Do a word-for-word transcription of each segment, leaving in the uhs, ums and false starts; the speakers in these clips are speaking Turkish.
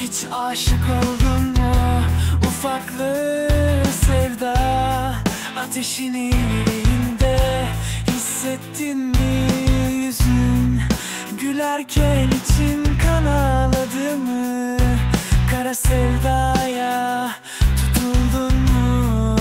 Hiç aşık oldun mu? Ufaklığı sevda ateşini yüreğinde hissettin mi? Yüzün gülerken için kan ağladı mı? Kara sevdaya tutuldun mu?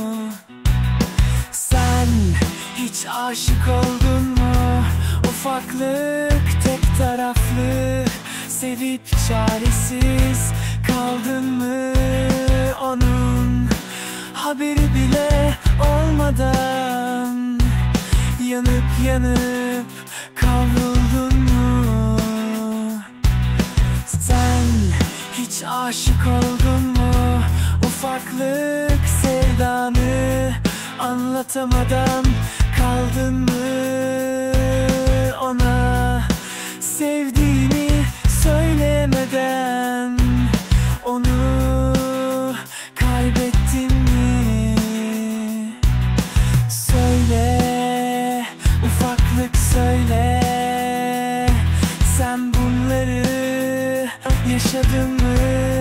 Sen hiç aşık oldun mu? Ufaklık tek taraflı sevip çaresiz kaldın mı? Onun haberi bile olmadan yanıp yanıp kavruldun mu? Sen hiç aşık oldun mu? Ufaklık sevdanı anlatamadan kaldın mı? Ona sevdiğini söylemeden onu kaybettin mi? Söyle ufaklık, söyle, sen bunları yaşadın mı?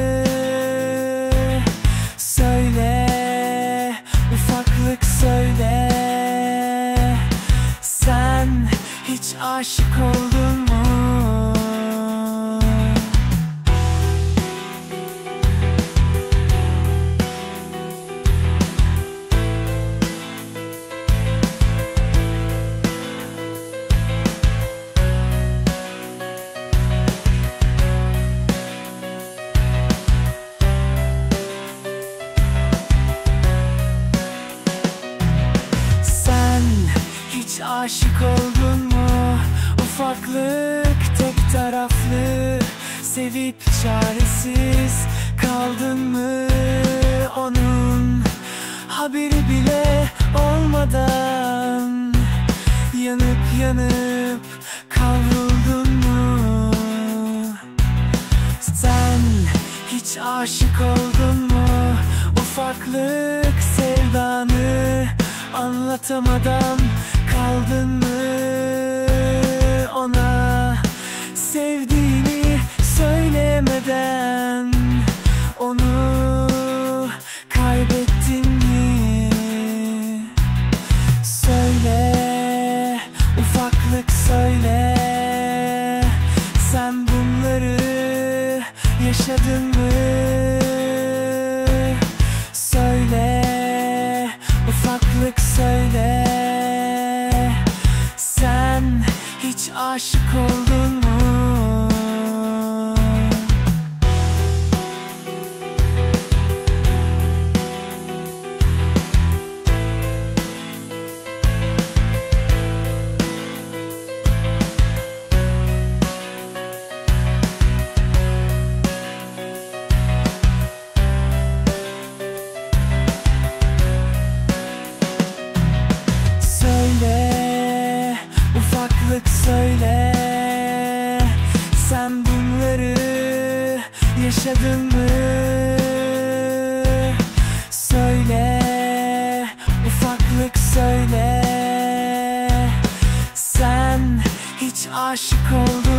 Söyle ufaklık, söyle, sen hiç aşık oldun mu? Hiç aşık oldun mu? Ufaklık tek taraflı sevip çaresiz kaldın mı? Onun haberi bile olmadan yanıp yanıp kavruldun mu? Sen hiç aşık oldun mu? Ufaklık sevdanı anlatamadan kaldın mı? Ona sevdiğini söylemeden onu kaybettin mi? Söyle ufaklık, söyle, sen bunları yaşadın mı? Söyle ufaklık, söyle, sen hiç aşık oldun mu? Söyle ufaklık, söyle, sen bunları yaşadın mı? Söyle ufaklık, söyle, sen hiç aşık oldun